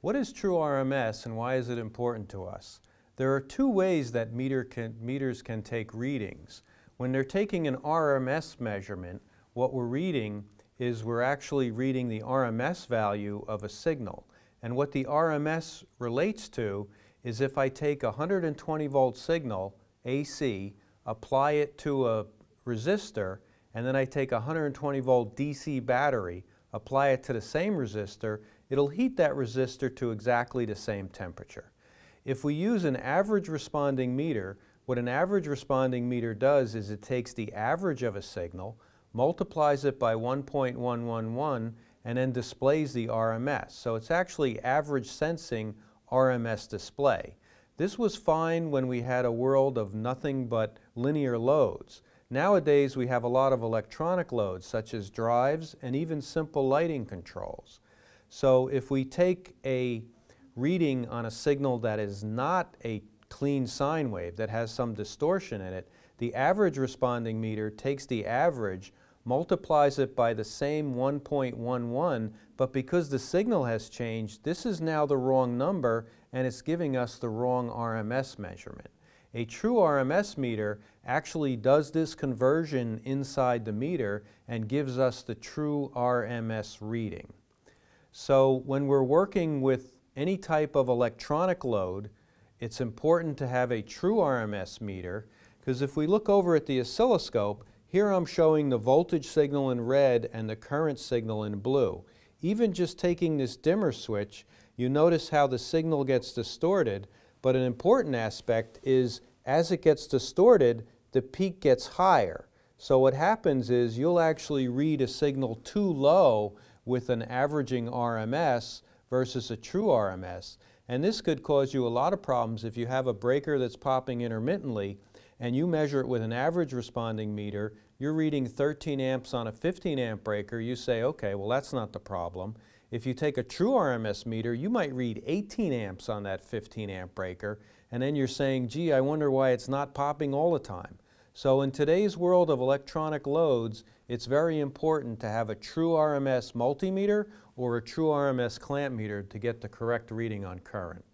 What is true RMS and why is it important to us? There are two ways that meters can take readings. When they're taking an RMS measurement, what we're reading is we're actually reading the RMS value of a signal. And what the RMS relates to is if I take a 120 volt signal, AC, apply it to a resistor, and then I take a 120 volt DC battery, apply it to the same resistor, it'll heat that resistor to exactly the same temperature. If we use an average responding meter, what an average responding meter does is it takes the average of a signal, multiplies it by 1.111, and then displays the RMS. So it's actually average sensing RMS display. This was fine when we had a world of nothing but linear loads. Nowadays we have a lot of electronic loads such as drives and even simple lighting controls. So if we take a reading on a signal that is not a clean sine wave, that has some distortion in it, the average responding meter takes the average, multiplies it by the same 1.11, but because the signal has changed, this is now the wrong number and it's giving us the wrong RMS measurement. A true RMS meter actually does this conversion inside the meter and gives us the true RMS reading. So when we're working with any type of electronic load, it's important to have a true RMS meter, because if we look over at the oscilloscope, here I'm showing the voltage signal in red and the current signal in blue. Even just taking this dimmer switch, you notice how the signal gets distorted, but an important aspect is as it gets distorted, the peak gets higher. So what happens is you'll actually read a signal too low with an averaging RMS versus a true RMS. And this could cause you a lot of problems if you have a breaker that's popping intermittently and you measure it with an average responding meter, you're reading 13 amps on a 15 amp breaker, you say, okay, well that's not the problem. If you take a true RMS meter, you might read 18 amps on that 15 amp breaker, and then you're saying, gee, I wonder why it's not popping all the time. So in today's world of electronic loads, it's very important to have a true RMS multimeter or a true RMS clamp meter to get the correct reading on current.